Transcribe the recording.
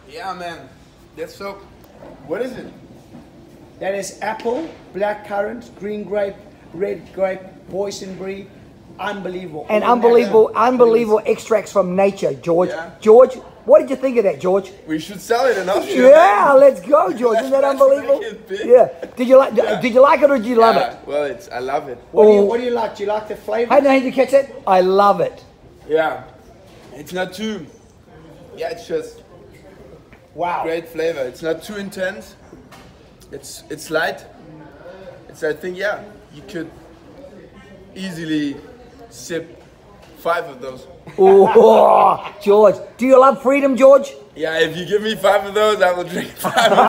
Yeah, man. That's so. What is it? That is apple, black currant, green grape, red grape, boysenberry. Unbelievable. And All unbelievable extracts from nature, George. Yeah. George, what did you think of that, George? We should sell it in Austria. Yeah, let's go, George. Isn't that Let's unbelievable? make it big. Yeah. Did you like? Did you like it or did you love it? Well, I love it. What do you like? Do you like the flavor? Hey, did you catch that? I love it. Yeah. It's not too. Yeah, it's just Wow. great flavor. It's not too intense. It's light. I think, yeah, you could easily sip 5 of those. Oh, George, do you love freedom, George? Yeah, if you give me 5 of those, I will drink 5.